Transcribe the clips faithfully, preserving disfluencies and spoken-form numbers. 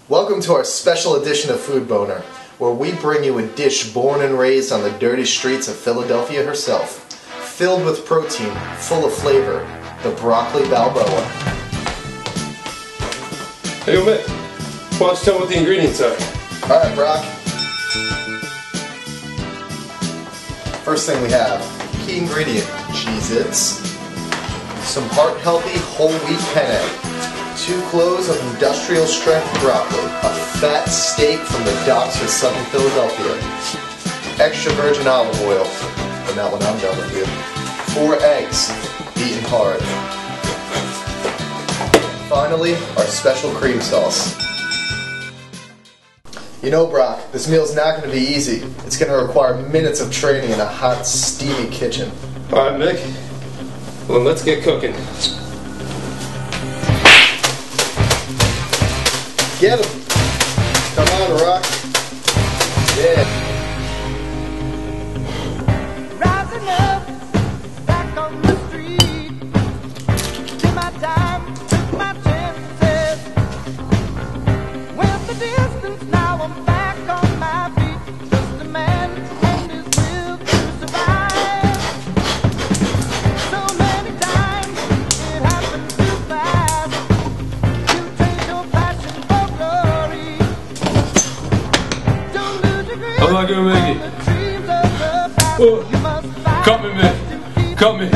Welcome to our special edition of Food Boner, where we bring you a dish born and raised on the dirty streets of Philadelphia herself, filled with protein, full of flavor, the broccoli Balboa. Hey, yo, Mick, why don't you tell me what the ingredients are? Alright, Brock. First thing we have, key ingredient, cheez-its, some heart-healthy whole wheat penne, two cloves of industrial strength broccoli, a fat steak from the docks of southern Philadelphia, extra virgin olive oil, and that one I'm done with you, four eggs, beaten hard. Finally, our special cream sauce. You know, Brock, this meal's not going to be easy. It's going to require minutes of training in a hot, steamy kitchen. Alright, Mick, well, let's get cooking. Get him! Come on, Rock. Yeah. Rising up, back on the street. Did my time, took my chances. Went the distance, now I'm back on my feet. Just a man and his will to survive. So many times it happened too fast. You trade your passion for glory. Don't lose your grip. I'm not gonna make it. Oh. Cut me, Mick. Cut me.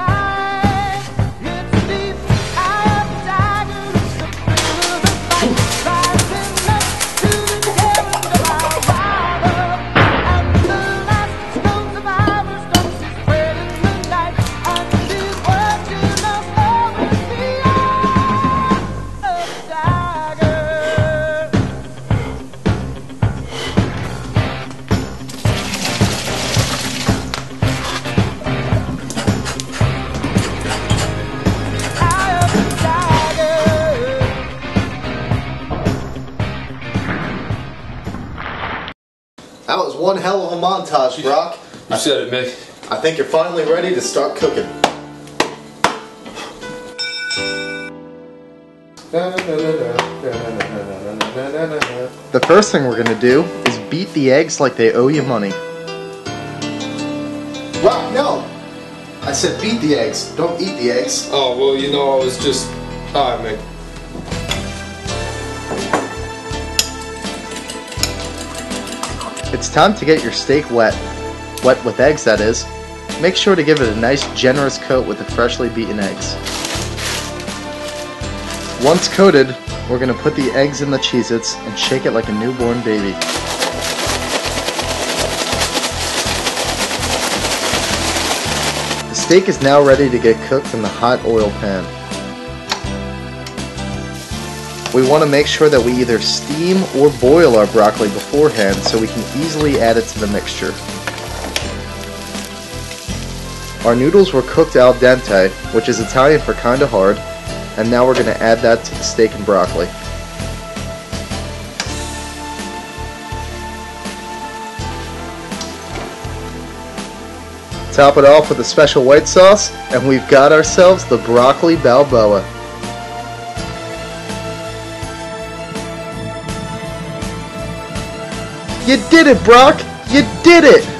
That was one hell of a montage, Brock. You said it, Mick. I think you're finally ready to start cooking. The first thing we're going to do is beat the eggs like they owe you money. Brock, no! I said beat the eggs, don't eat the eggs. Oh, well, you know, I was just... Alright, Mick. It's time to get your steak wet. Wet with eggs, that is. Make sure to give it a nice generous coat with the freshly beaten eggs. Once coated, we're going to put the eggs in the Cheez-Its and shake it like a newborn baby. The steak is now ready to get cooked in the hot oil pan. We want to make sure that we either steam or boil our broccoli beforehand so we can easily add it to the mixture. Our noodles were cooked al dente, which is Italian for kinda hard, and now we're going to add that to the steak and broccoli. Top it off with a special white sauce, and we've got ourselves the broccoli Balboa. You did it, Brock! You did it!